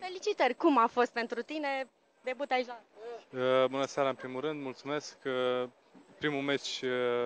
Felicitări! Cum a fost pentru tine? Debut aici la... Bună seara, în primul rând, mulțumesc. Primul meci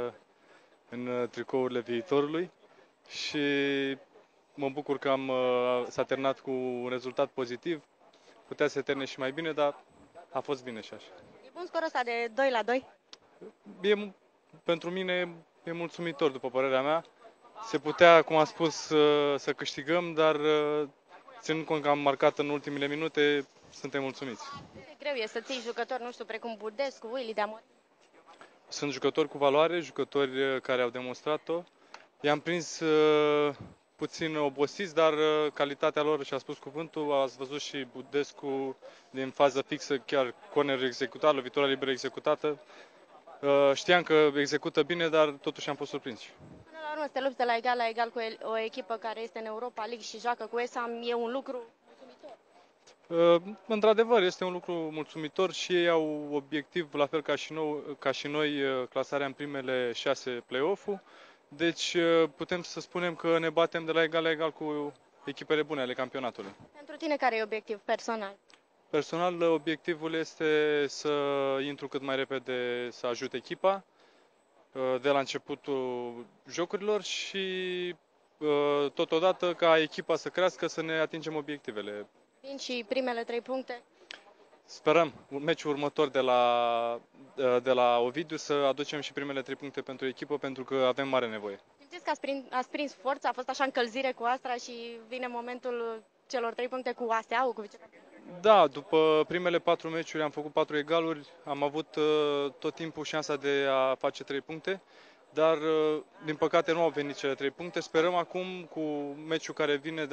în tricourile viitorului și mă bucur că s-a terminat cu un rezultat pozitiv. Putea să se termine și mai bine, dar a fost bine și așa. E bun scorul ăsta de 2-2? E, pentru mine e mulțumitor, după părerea mea. Se putea, cum am spus, să câștigăm, dar ținând cont că am marcat în ultimele minute, suntem mulțumiți. E greu e să ții jucători, nu știu, precum Budescu, Willy de Amor. Sunt jucători cu valoare, jucători care au demonstrat-o. I-am prins puțin obosiți, dar calitatea lor și-a spus cuvântul. Ați văzut și Budescu din fază fixă, chiar corner executat, lovitura liberă executată. Știam că execută bine, dar totuși am fost surprinși. Până la urmă, să te lupți de la egal cu o echipă care este în Europa League și joacă cu ESAM, e un lucru mulțumitor. Într-adevăr, este un lucru mulțumitor și ei au obiectiv, la fel ca și noi, clasarea în primele 6 play-off-ul. Deci putem să spunem că ne batem de la egal la egal cu echipele bune ale campionatului. Pentru tine, care e obiectiv personal? Personal, obiectivul este să intru cât mai repede să ajut echipa de la începutul jocurilor și totodată ca echipa să crească, să ne atingem obiectivele. Vin și primele 3 puncte? Sperăm, meciul următor de la Ovidiu, să aducem și primele 3 puncte pentru echipă, pentru că avem mare nevoie. Simțiți că ați prins forța, a fost așa încălzire cu Astra și vine momentul celor 3 puncte cu ASEA-ul, cu vicecampionul? Da, după primele 4 meciuri am făcut 4 egaluri, am avut tot timpul șansa de a face 3 puncte, dar din păcate nu au venit cele 3 puncte. Sperăm acum cu meciul care vine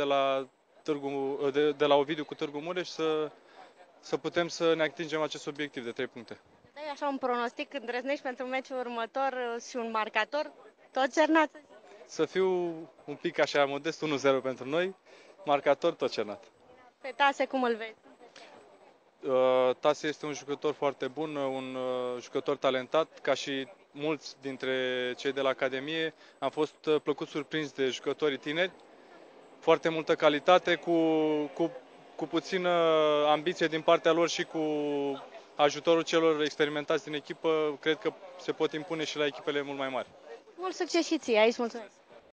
de la Ovidiu cu Târgu Mureș să putem să ne atingem acest obiectiv de 3 puncte. Dai așa un pronostic îndrăznești pentru meciul următor și un marcator? Tot Cernat? Să fiu un pic așa modest, 1-0 pentru noi, marcator tot Cernat. Pe Tase, cum îl vezi? Tase este un jucător foarte bun, un jucător talentat, ca și mulți dintre cei de la Academie. Am fost plăcut surprins de jucătorii tineri, foarte multă calitate, cu puțină ambiție din partea lor și cu ajutorul celor experimentați din echipă, cred că se pot impune și la echipele mult mai mari. Mult succes și ție, aici mulțumesc!